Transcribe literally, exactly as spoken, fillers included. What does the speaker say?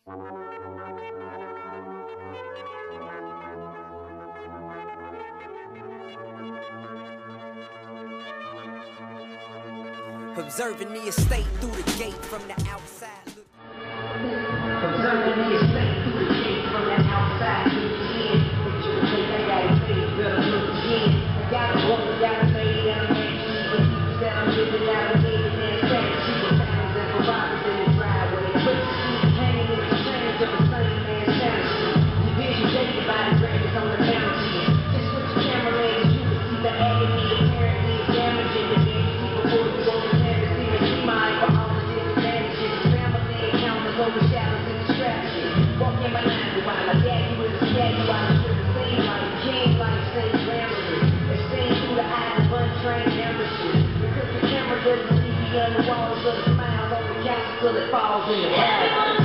Observing the estate through the gate from the outside. Observing the estate through the gate from the outside. Looking in, but you can take that guy face, better look again. I gotta walk, I gotta fade, and I'm making evil. People said I'm living navigated and fantasy with pounds and providers in the driveway. But you see the pain and the change of a same man's fantasy. Division dated by the greatest on the bounty. Just with your camera lens, you can see the agony. Apparently it's damaging the game. People before you go to canvas, even see mine for all the disadvantages. Family encounters overshadows and distractions. Walk in my life while I gag you with a skag you while I strip the scene like a king, like same glamorous. It's seen through the eyes of untrained amateurs. Because the camera doesn't see beyond the walls of the smiles on the couch till it falls in the past.